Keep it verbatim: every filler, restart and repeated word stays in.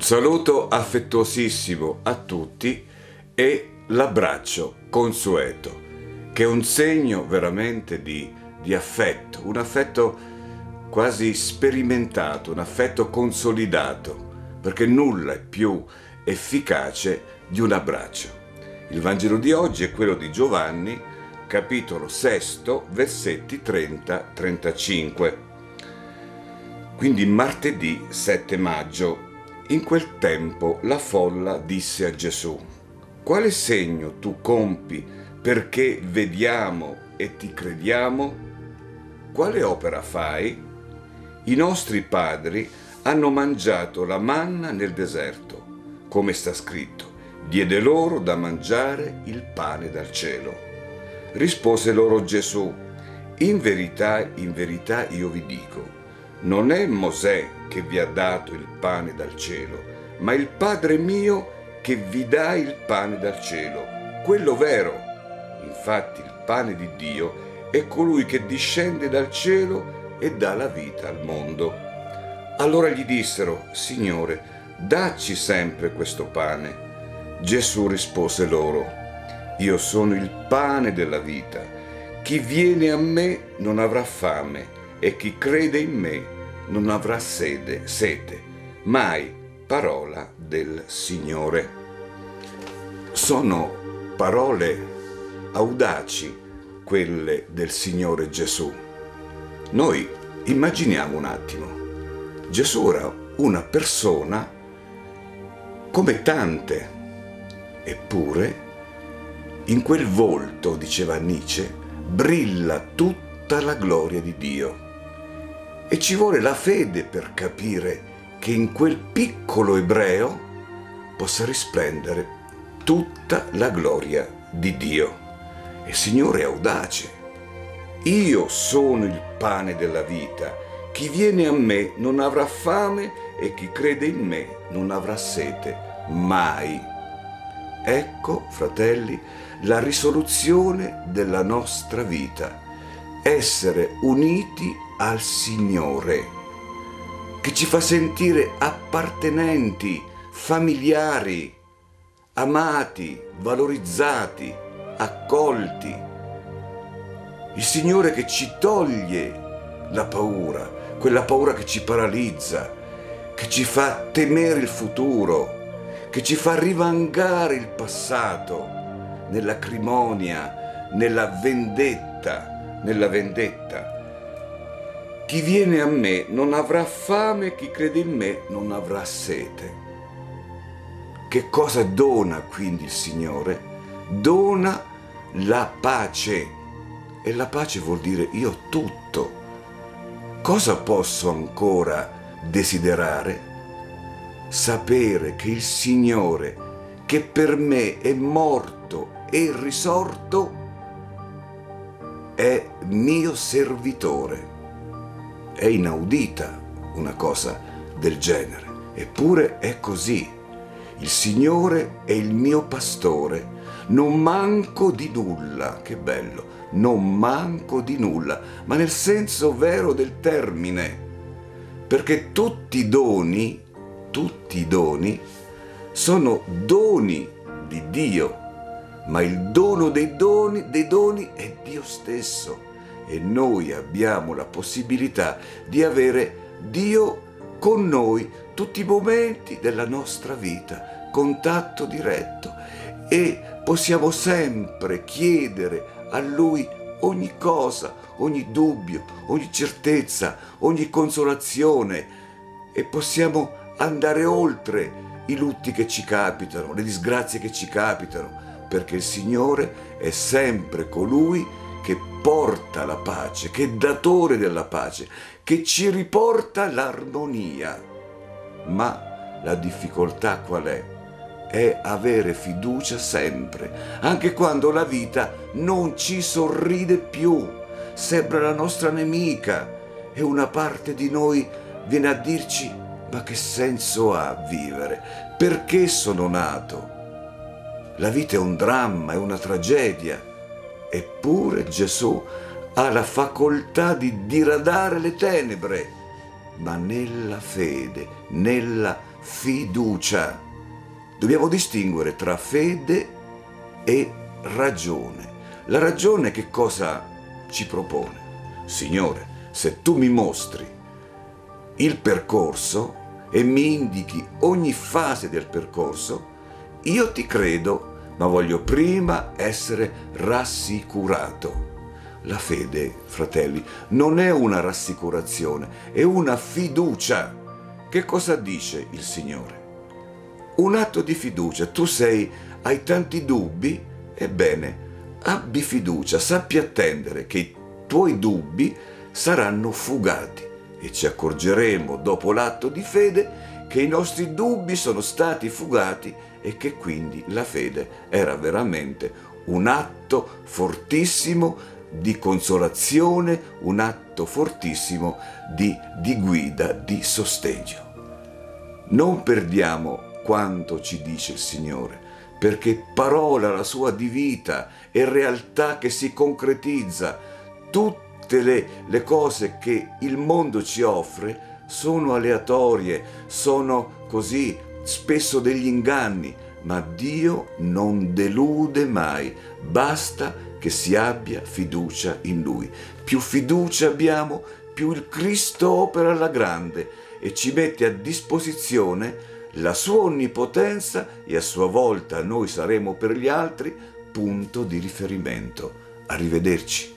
Un saluto affettuosissimo a tutti e l'abbraccio consueto, che è un segno veramente di, di affetto, un affetto quasi sperimentato, un affetto consolidato, perché nulla è più efficace di un abbraccio. Il Vangelo di oggi è quello di Giovanni, capitolo sesto, versetti trenta trentacinque. Quindi martedì sette maggio. In quel tempo la folla disse a Gesù: quale segno tu compi perché vediamo e ti crediamo? Quale opera fai? I nostri padri hanno mangiato la manna nel deserto, come sta scritto, diede loro da mangiare il pane dal cielo. Rispose loro Gesù: in verità, in verità io vi dico, non è Mosè che vi ha dato il pane dal cielo, ma il Padre mio che vi dà il pane dal cielo, quello vero. Infatti il pane di Dio è colui che discende dal cielo e dà la vita al mondo. Allora gli dissero: Signore, dacci sempre questo pane. Gesù rispose loro: io sono il pane della vita. Chi viene a me non avrà fame, e chi crede in me non avrà sede, sete, mai. Parola del Signore. Sono parole audaci quelle del Signore Gesù. Noi immaginiamo un attimo, Gesù era una persona come tante, eppure in quel volto, diceva Nietzsche, brilla tutta la gloria di Dio. E ci vuole la fede per capire che in quel piccolo ebreo possa risplendere tutta la gloria di Dio. E il Signore è audace. Io sono il pane della vita. Chi viene a me non avrà fame e chi crede in me non avrà sete, mai. Ecco, fratelli, la risoluzione della nostra vita. Essere uniti al Signore, che ci fa sentire appartenenti, familiari, amati, valorizzati, accolti. Il Signore che ci toglie la paura, quella paura che ci paralizza, che ci fa temere il futuro, che ci fa rivangare il passato nell'acrimonia, nella vendetta, nella vendetta. Chi viene a me non avrà fame, chi crede in me non avrà sete. Che cosa dona quindi il Signore? Dona la pace. E la pace vuol dire io ho tutto. Cosa posso ancora desiderare? Sapere che il Signore, che per me è morto e risorto, è mio servitore. È inaudita una cosa del genere, eppure è così. Il Signore è il mio pastore, non manco di nulla, che bello, non manco di nulla, ma nel senso vero del termine, perché tutti i doni, tutti i doni, sono doni di Dio, ma il dono dei doni, dei doni è Dio stesso. E noi abbiamo la possibilità di avere Dio con noi tutti i momenti della nostra vita, contatto diretto, e possiamo sempre chiedere a Lui ogni cosa, ogni dubbio, ogni certezza, ogni consolazione, e possiamo andare oltre i lutti che ci capitano, le disgrazie che ci capitano, perché il Signore è sempre colui che porta la pace, che è datore della pace, che ci riporta l'armonia. Ma la difficoltà qual è? È avere fiducia sempre, anche quando la vita non ci sorride più, sembra la nostra nemica, e una parte di noi viene a dirci: ma che senso ha vivere? Perché sono nato? La vita è un dramma, è una tragedia. Eppure Gesù ha la facoltà di diradare le tenebre, ma nella fede, nella fiducia. Dobbiamo distinguere tra fede e ragione. La ragione che cosa ci propone? Signore, se tu mi mostri il percorso e mi indichi ogni fase del percorso, io ti credo, ma voglio prima essere rassicurato. La fede, fratelli, non è una rassicurazione, è una fiducia. Che cosa dice il Signore? Un atto di fiducia. Tu sei, hai tanti dubbi? Ebbene, abbi fiducia, sappi attendere che i tuoi dubbi saranno fugati e ci accorgeremo dopo l'atto di fede che i nostri dubbi sono stati fugati e che quindi la fede era veramente un atto fortissimo di consolazione, un atto fortissimo di, di guida, di sostegno. Non perdiamo quanto ci dice il Signore, perché parola la sua di vita e realtà che si concretizza. Tutte le, le cose che il mondo ci offre sono aleatorie, sono così spesso degli inganni, ma Dio non delude mai, basta che si abbia fiducia in Lui. Più fiducia abbiamo, più il Cristo opera alla grande e ci mette a disposizione la sua onnipotenza e a sua volta noi saremo per gli altri punto di riferimento. Arrivederci.